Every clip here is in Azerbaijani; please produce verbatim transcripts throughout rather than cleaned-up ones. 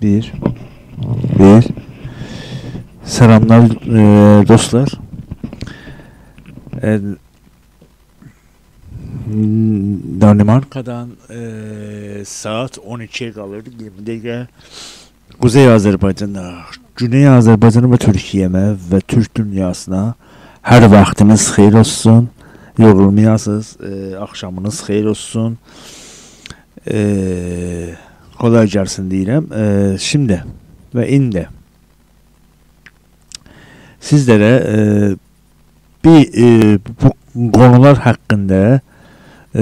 Bir. Bir. Selamlar e, dostlar. E, Danimarka'dan e, saat on ikiye kalır. yirmi dakika Kuzey Azerbaycan'a, Güney Azerbaycan'a ve Türkiye'me ve Türk dünyasına her vaktiniz xeyir olsun. Yorulmayasınız. E, akşamınız xeyir olsun. E, kolay gelsin deyirəm. E, şimdi ve indi sizlere e, bir e, bu konular hakkında e,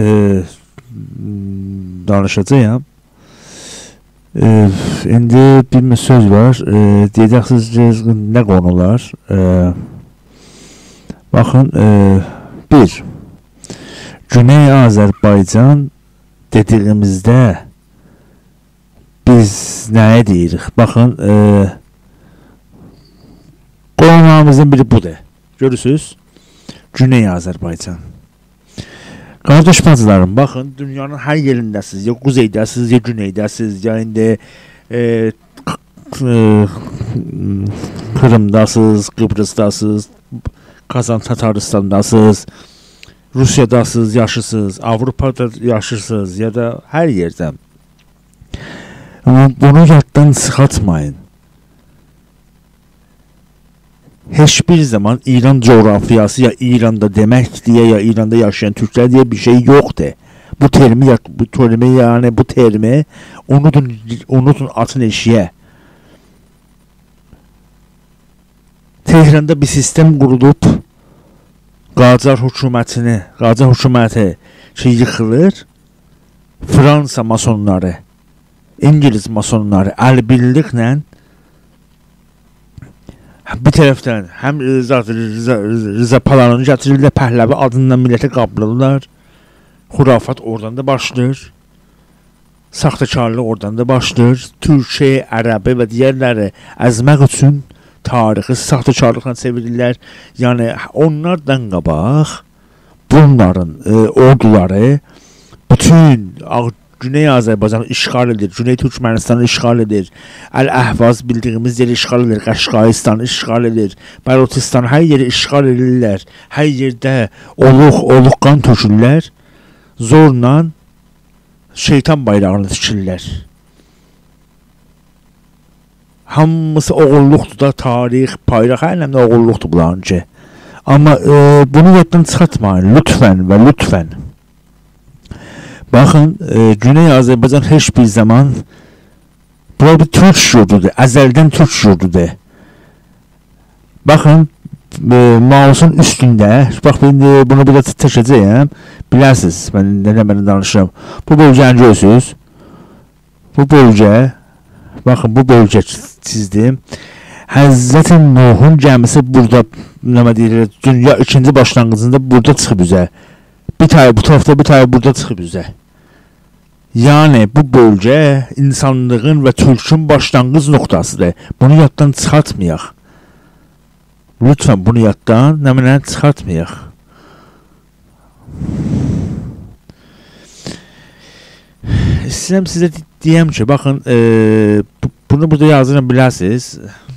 danışacağım. E, indi bir söz var. E, diyeceksiniz ne konular? E, bakın e, bir Güney Azerbaycan dediğimizde biz neye deyirik? Bakın e, konumuzun biri budur. Görürsünüz. Güney Azerbaycan. Kardeş bacılarım, bakın dünyanın her yerindəsiniz. Ya kuzeydəsiniz, ya güneydəsiniz, ya indi e, e, Kırımdasınız, Kıbrısdasınız, Kazan Tataristan'dasınız, Rusya'dasınız, yaşısınız, Avrupa'da yaşırsınız ya da her yerden. Ama bunu yaddan çıxartmayın. Hiçbir zaman İran coğrafyası ya İran'da demek diye ya İran'da yaşayan Türkler diye bir şey yoktu. Bu terimi, bu terimi yani bu terimi unutun, unutun atın eşiğe. Tehran'da bir sistem kurulup Qacar hükümetini, Qacar hükümeti şey yıkılır. Fransa masonları, İngiliz masonları əlbirliklə bir tərəfdən həm Rıza, Rıza, Rıza Palanını gətirirlər, Pəhləvi adından millətə qabılırlar. Xurafat oradan da başlayır. Saxtakarlıq oradan da başlayır. Türkiyə, Ərəbi və digərləri əzmək üçün tarixi saxtakarlıqla çevirirlər. Yəni onlardan qabaq bunların e, orduları bütün Güney Azerbaycan'ı işgal edir, Güney Türkmenistan'ı işgal edir, Əl-Əhvaz bildiğimiz yeri işgal edir, Qəşqaistan'ı işgal edir, Bəlutistan her yeri işgal edirlər, her yerde oluq, oluq qan tökürlər, zorla şeytan bayrağını tikirlər. Hamısı oğulluqdur da, tarix, bayraq, ələmdə oğulluqdur bunlarınca. Amma e, bunu yaddan çıxartmayın, lütfen ve lütfen. Bakın e, Güney Azerbaycan hiçbir zaman bu bir Türk yurdudur. Əzəldən Türk yurdudur. Bakın e, mouse'un üstünde, bak ben de bunu bir de taşıyacağım. Bilirsiniz ben neden ben danışıyorum. Bu bölgəni görürsünüz. Bu bölge, bakın bu bölge çizdim. Hazreti Nuh'un gemisi burada, ne deyirlər, dünya ikinci başlangıcında burada çıxıb üzə. Bir tane bu tarafta, bir tane burada çıxıb üzə. Yani bu bölge insanlığın ve Türk'ün başlangıç noktasıdır. Bunu yaddan çıxartmayaq. Lütfen bunu yaddan nəminən çıxartmayaq. İstəyirəm sizə deyəm ki, bakın e, bu, bunu burada yazıram bilərsiniz.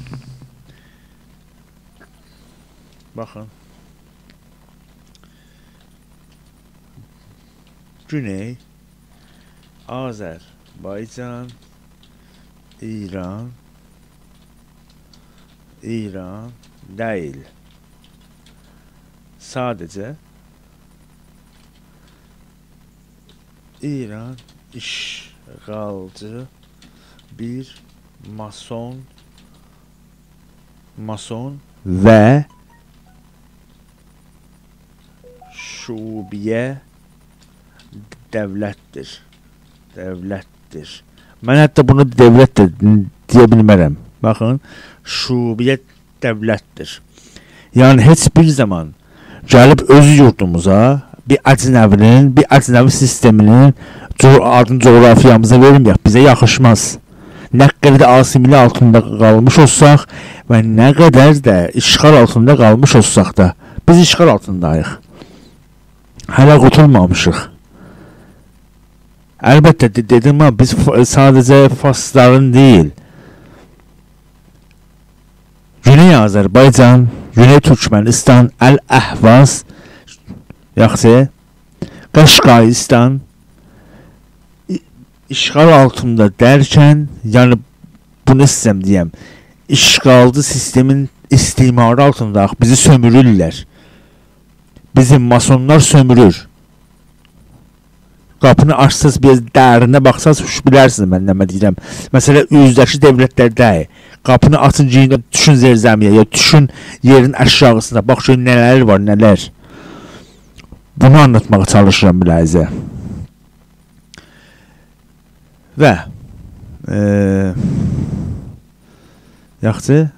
Bakın. Güney Azerbaycan, İran, İran değil. Sadece İran işgalcı bir mason mason ve şubiye devlettir. Devlettir. Ben hatta bunu devlet de diyebilmem. Bakın, şubiyet devlettir. Yani hiçbir zaman gelip öz yurdumuza bir əcnəvinin, bir əcnəvi sisteminin adını coğrafiyamıza verməyək. Bize yakışmaz. Ne kadar da asimili altında kalmış olsaq ve ne kadar da işgal altında kalmış olsaq da biz işgal altındayıq. Hələ qurtulmamışıq. Elbette dedim ama biz sadece Farsların değil, Güney Azərbaycan, Güney Türkmenistan, Əl-Əhvaz, yaxşı, Qaşqayistan işğal altında dərkən, yəni bunu istəyəm deyəm, işğalcı sistemin istimarı altında bizi sömürürlər. Bizim masonlar sömürür. Qapını açsaz, bir dərinə baxsaz, hoş bilərsiniz mən nəmə deyirəm. Məsələ, üzdəki devlətlərdə qapını açınca yine düşün zerzəmiyə, ya düşün yerin aşağısında, bax şöyle nələr var, nələr. Bunu anlatmağa çalışıram biləyizə. Və e, yaxşı,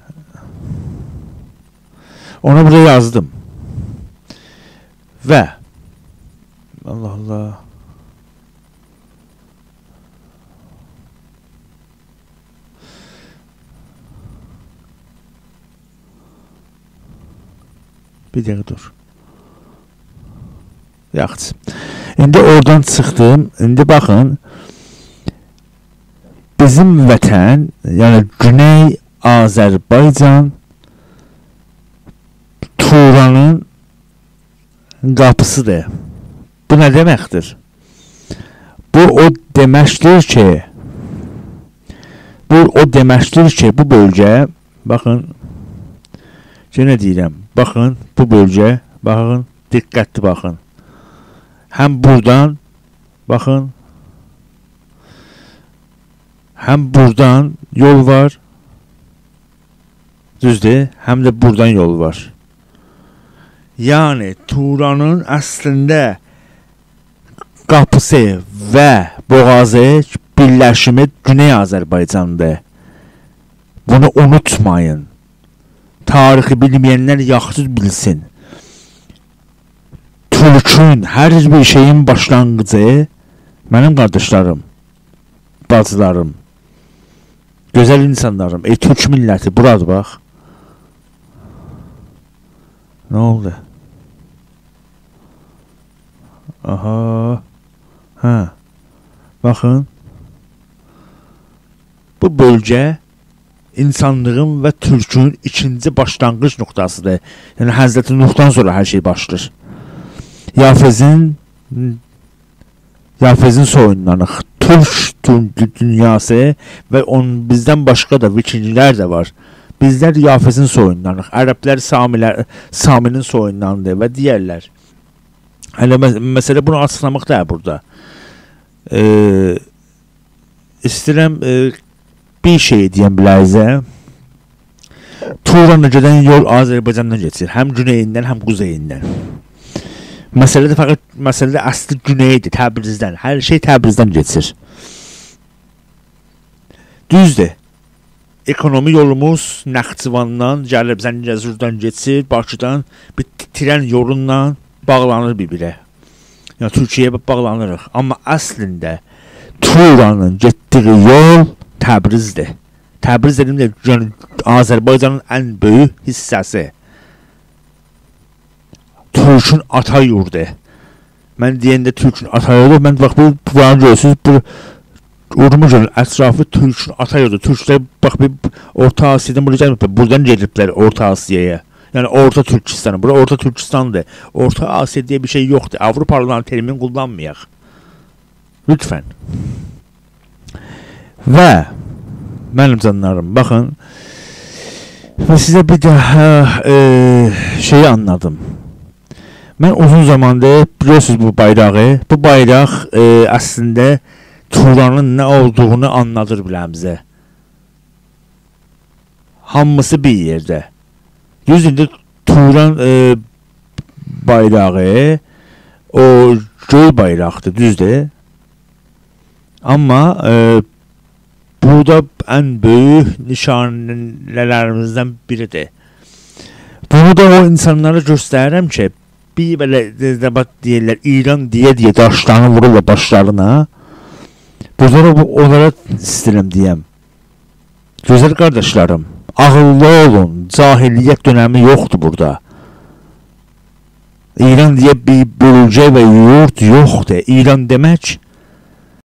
ona burada yazdım. Və Allah Allah. Bir dəqiqə dur. Yaxşı. İndi oradan çıxdım. İndi baxın. Bizim vətən, yəni Güney Azərbaycan Turanın qapısıdır. Bu nə deməkdir? Bu o deməkdir ki, bu o deməkdir ki, bu bölgə, baxın, yenə deyirəm, baxın, bu bölgə, baxın, diqqətli baxın. Həm buradan, baxın, həm buradan yol var, düzdür, həm də buradan yol var. Yəni, Turanın əslində qapısı və boğazı birləşimi Güney Azərbaycandır. Bunu unutmayın. Tarixi bilməyənlər yaxşı bilsin. Türkün hər bir şeyin başlanğıcı mənim qardaşlarım, bacılarım, gözəl insanlarım, ey Türk milləti, buradır bax. Nə oldu? Aha. Hə. Baxın. Bu bölgə insanlığın və Türkün ikinci başlanğıc nöqtəsidir. Yəni Həzrəti Nuhdan sonra hər şey başlayır. Yafezin Yafezin soyundanıq. Türk dünyası və onun bizdən başqa da vikinglər də var. Bizlər Yafezin soyundanıq. Ərəblər Samilər, Saminin soyundandır və digərlər. Hələ məsələ bunu açıqlamaq da burada. E, istəyirəm e, bir şey deyəm biləyizə. Turan'a gedən yol Azərbaycandan geçir. Həm güneyindən, həm quzeyindən. Məsələ də fəqət, məsələ də əsli güneydir, Təbrizdən. Hər şey Təbrizdən geçir. Düzdür. Ekonomi yolumuz Naxçıvandan gəlib Zəngəzurdan geçir, Bakıdan bir tren yolundan bağlanır bir-birə. Yəni Türkiyəyə bağlanırıq. Amma əslində Turanın getdiyi yol Təbrizdir. Təbriz dedim də yəni Azərbaycanın ən böyük hissəsi. Türkün ata yurdu. Mən deyəndə Türkün ata yurdu, mən bax bu buranı görürsünüz, bu Urmuzun ətrafı Türkün ata yurdu. Türklər bax bir Orta Asiyadan buraya gəlməyib, buradan gediblər Orta Asiyaya. Yəni Orta Türkistan'a. Bura Orta Türkistan'dır. Orta Asya diye bir şey yoktur. Avrupalıların terimini kullanmayaq. Lütfen. Və mənim canlarım, baxın. Və sizə bir daha e, şeyi anladım. Mən uzun zamandır biliyorsunuz bu bayrağı. Bu bayraq e, əslində Turanın nə olduğunu anladır biləmizə. Hamısı bir yerdə. Yüzündə Turan e, bayrağı o göy bayraqdır, düzdür. Amma e, bu da ən böyük nişanələrimizdən biridir. Bunu da o insanlara göstərirəm ki, bir belə debat deyirlər, İran deyə-deyə daşlarını vururlar başlarına. Bunlara onlara istəyirəm deyəm. Gözəl qardaşlarım, ağıllı olun, cahiliyyət dönəmi yoxdur burada. İran deyə bir bölgə və yurt yoxdur. İran demək